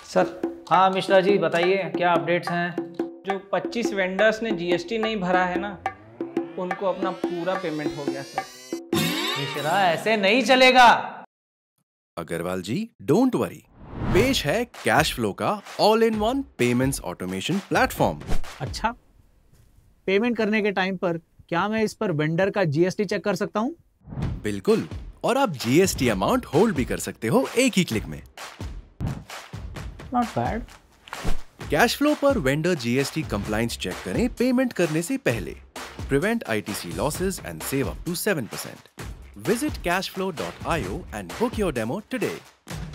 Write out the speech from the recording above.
Sir. हाँ मिश्रा जी बताइए क्या अपडेट्स हैं। जो 25 वेंडर्स ने जीएसटी नहीं भरा है ना, उनको अपना पूरा पेमेंट हो गया सर। मिश्रा ऐसे नहीं चलेगा। अग्रवाल जी डोंट वरी, पेश है कैश फ्लो का all in one payments automation platform. अच्छा, पेमेंट करने के टाइम पर क्या मैं इस पर वेंडर का जीएसटी चेक कर सकता हूँ? बिल्कुल, और आप जीएसटी अमाउंट होल्ड भी कर सकते हो एक ही क्लिक में। Not bad. कैश फ्लो पर वेंडर जीएसटी कंप्लायंस चेक करें पेमेंट करने से पहले। Prevent ITC losses and save up to 7%. Visit cashflow.io and book your demo today.